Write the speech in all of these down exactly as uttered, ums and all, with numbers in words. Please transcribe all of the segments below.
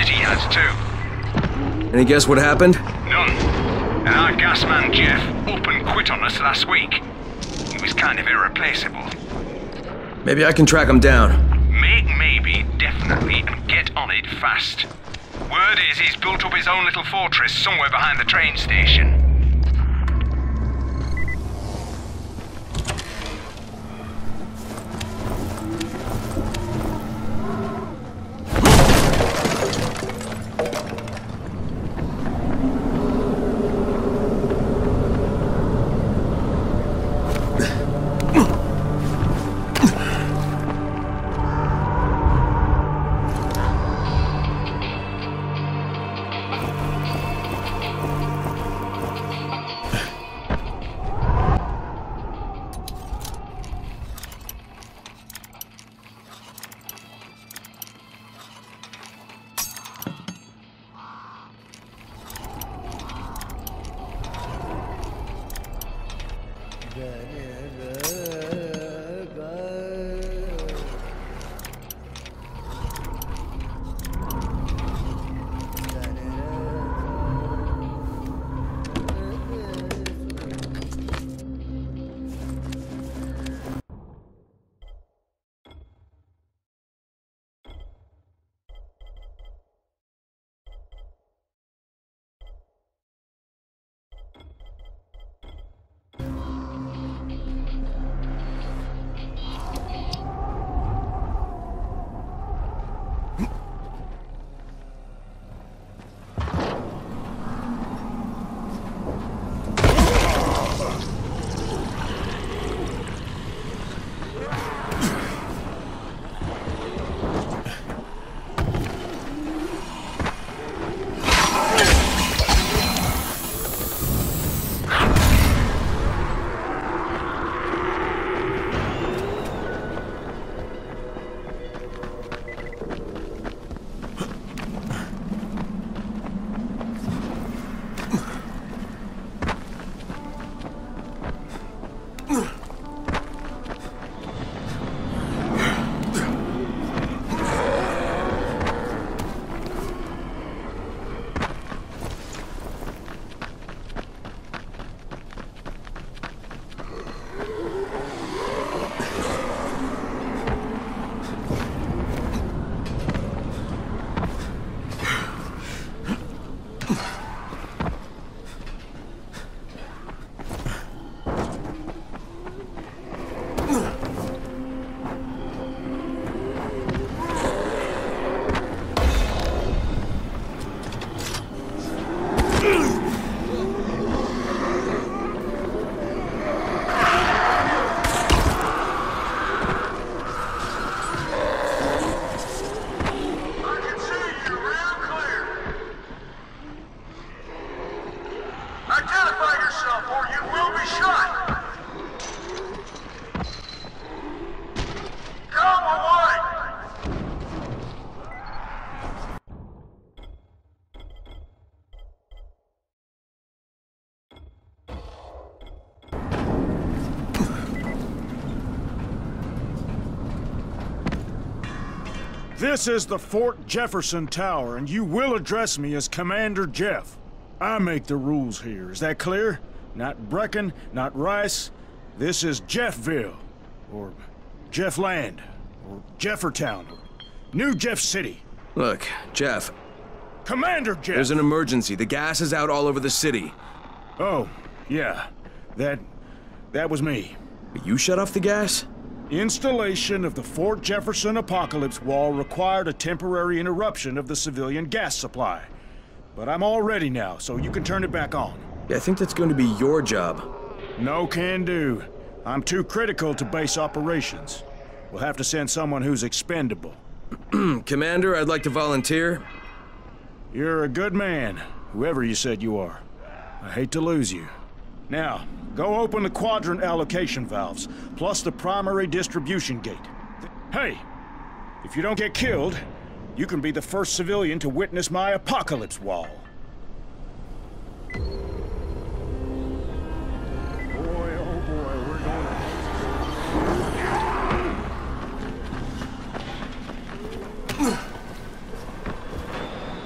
city has too. Any guess what happened? None. And our gas man Jeff up and quit on us last week. He was kind of irreplaceable. Maybe I can track him down. Make maybe definitely and get on it fast. Word is he's built up his own little fortress somewhere behind the train station. This is the Fort Jefferson Tower, and you will address me as Commander Jeff. I make the rules here, is that clear? Not Brecken, not Rice. This is Jeffville, or Jeffland, or Jeffertown, or New Jeff City. Look, Jeff. Commander Jeff! There's an emergency. The gas is out all over the city. Oh, yeah. That... that was me. You shut off the gas? Installation of the Fort Jefferson Apocalypse Wall required a temporary interruption of the civilian gas supply. But I'm all ready now, so you can turn it back on. Yeah, I think that's going to be your job. No can do. I'm too critical to base operations. We'll have to send someone who's expendable. Commander, I'd like to volunteer. You're a good man, whoever you said you are. I hate to lose you. Now, go open the quadrant allocation valves, plus the primary distribution gate. Hey, if you don't get killed, you can be the first civilian to witness my apocalypse wall. Boy, oh boy, we're going to...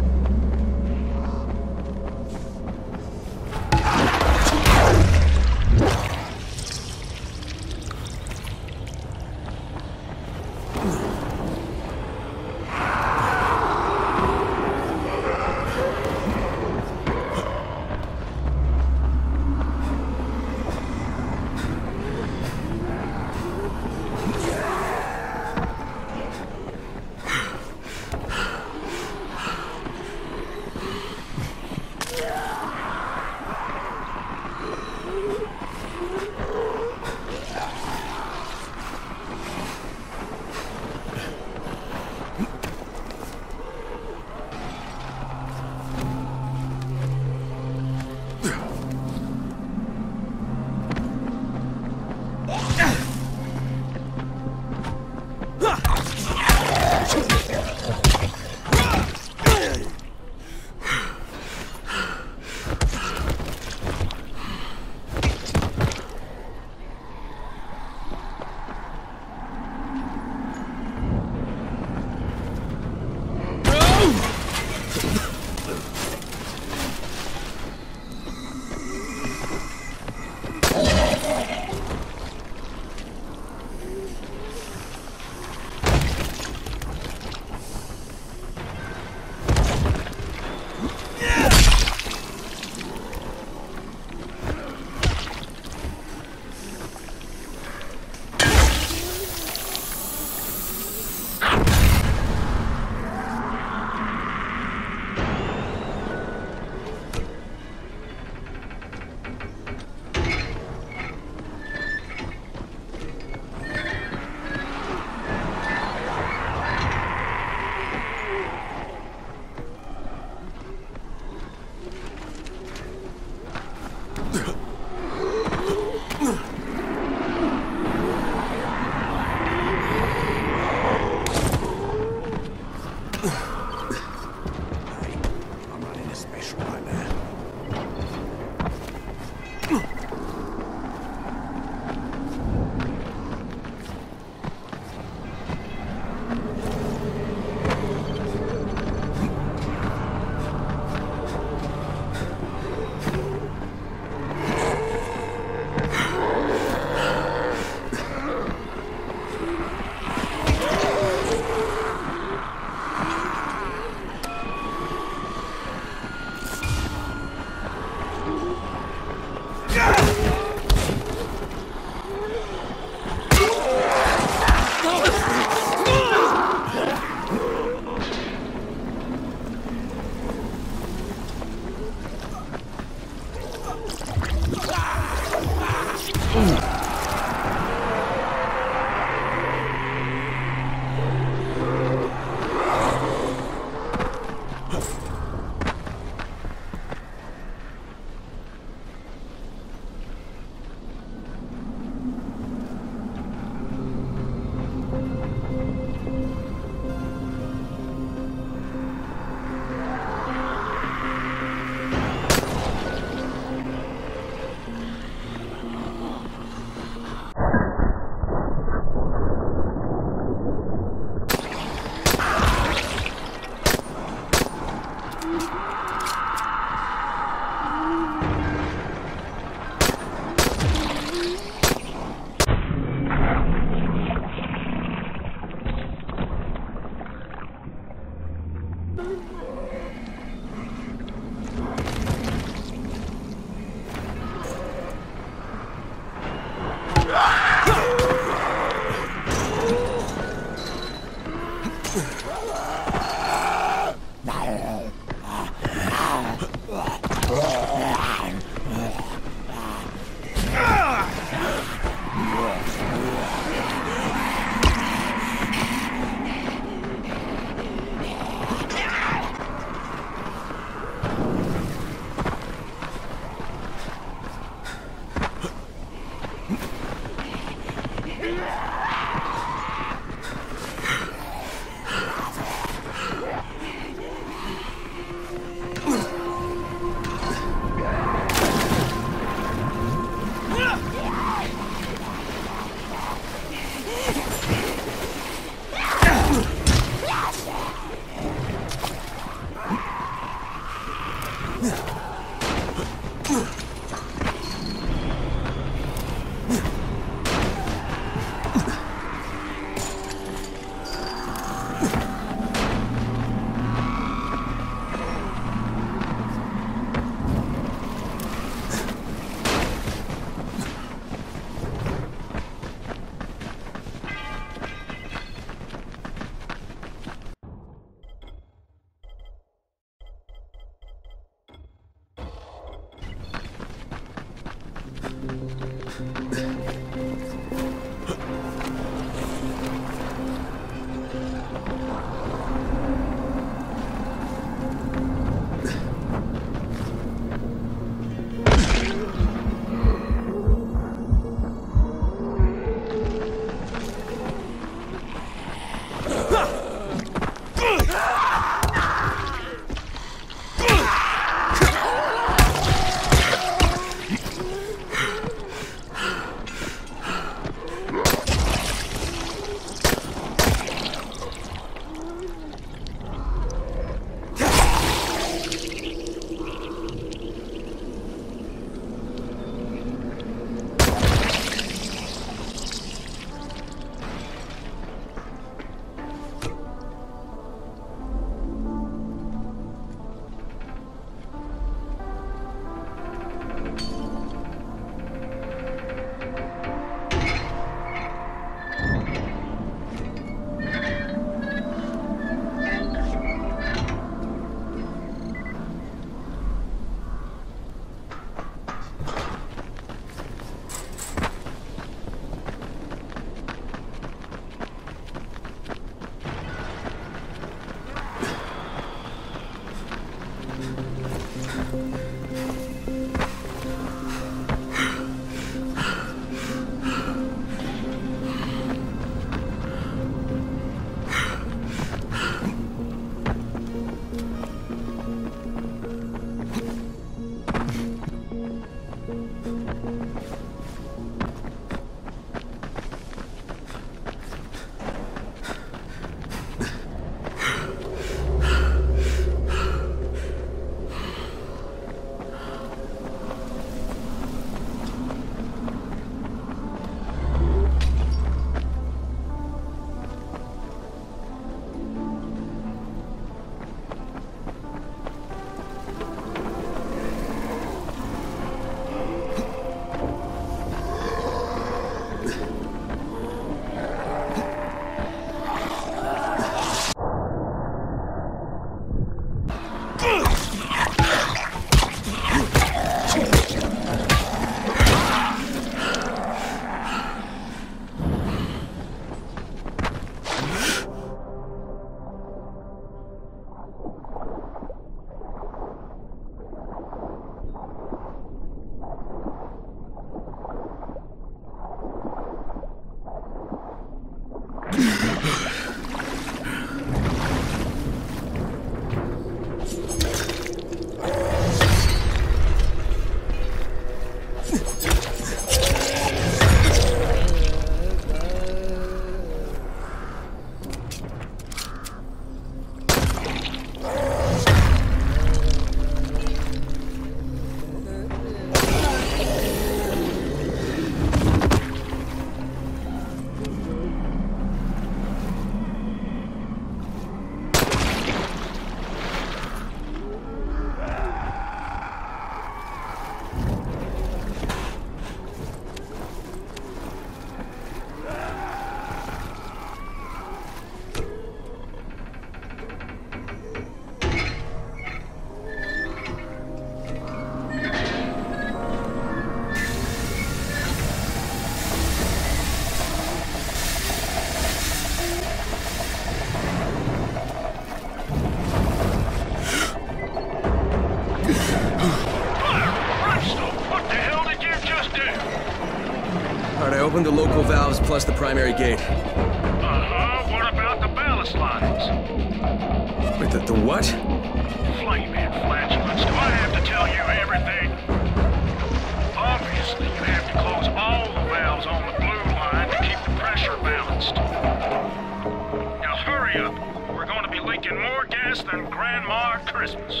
What the hell did you just do? Alright, I opened the local valves plus the primary gate. Uh-huh. What about the ballast lines? Wait, the, the what? Flaming flatulence. Do I have to tell you everything? Obviously, you have to close all the valves on the blue line to keep the pressure balanced. Now hurry up. We're going to be leaking more gas than Grandma at Christmas.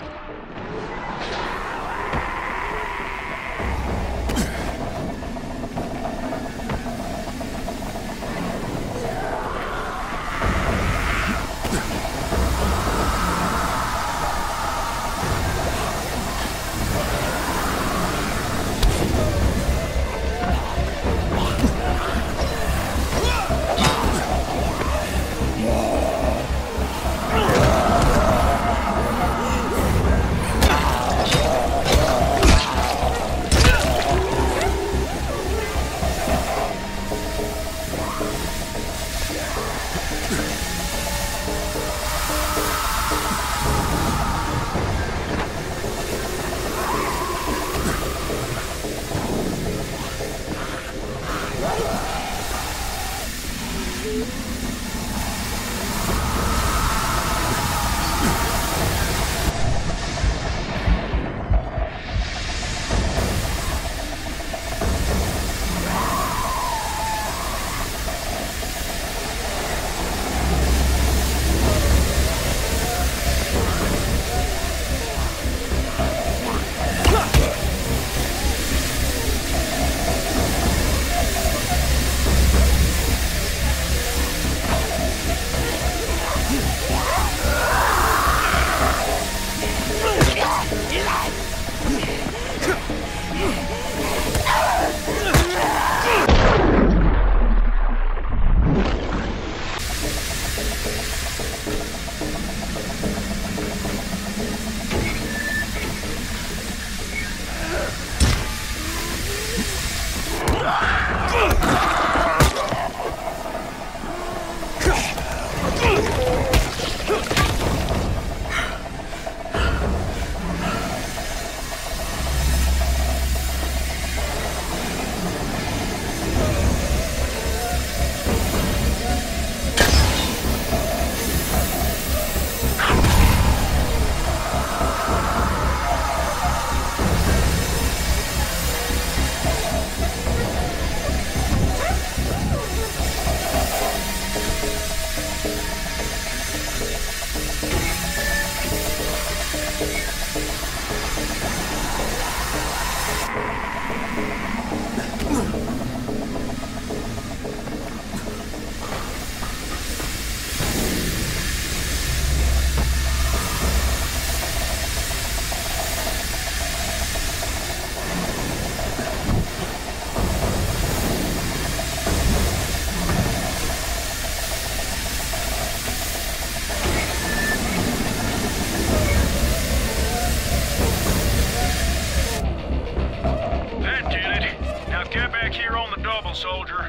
Soldier.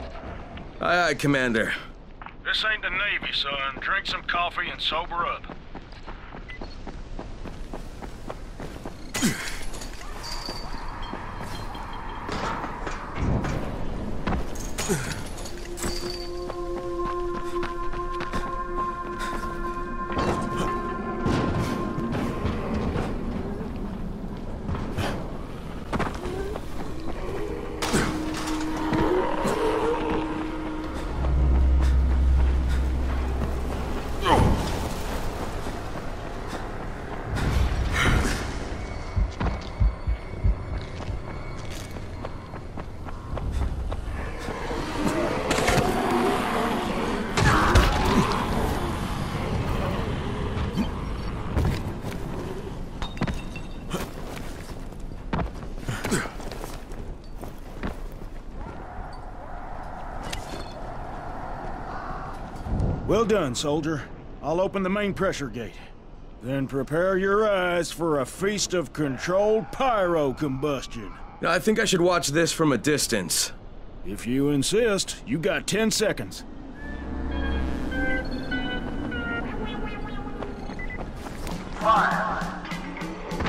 Aye, aye, Commander. This ain't the Navy, son. Drink some coffee and sober up. Well done, soldier. I'll open the main pressure gate. Then prepare your eyes for a feast of controlled pyro combustion. I think I should watch this from a distance. If you insist, you got ten seconds. Five,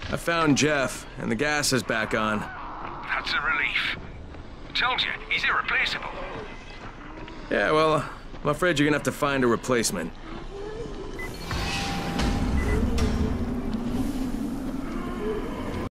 I found Jeff, and the gas is back on. That's a relief. Told you, he's irreplaceable. Yeah, well, I'm afraid you're gonna have to find a replacement.